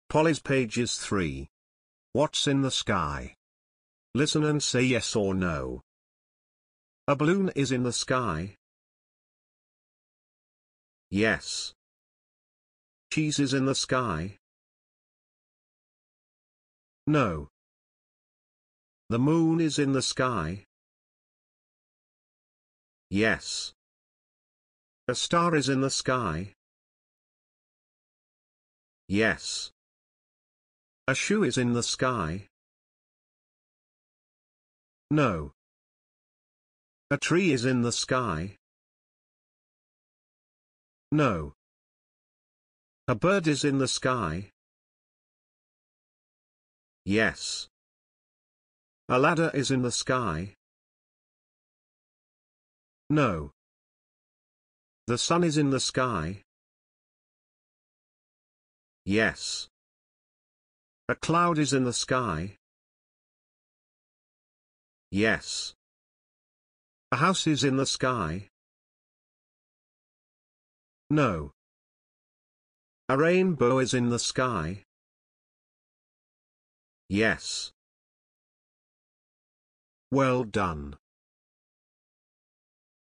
Polly's pages 3. What's in the sky? Listen and say yes or no. A balloon is in the sky. Yes. Cheese is in the sky. No. The moon is in the sky. Yes. A star is in the sky. Yes. A shoe is in the sky. No. A tree is in the sky. No. A bird is in the sky. Yes. A ladder is in the sky. No. The sun is in the sky. Yes. A cloud is in the sky. Yes. A house is in the sky. No. A rainbow is in the sky. Yes. Well done.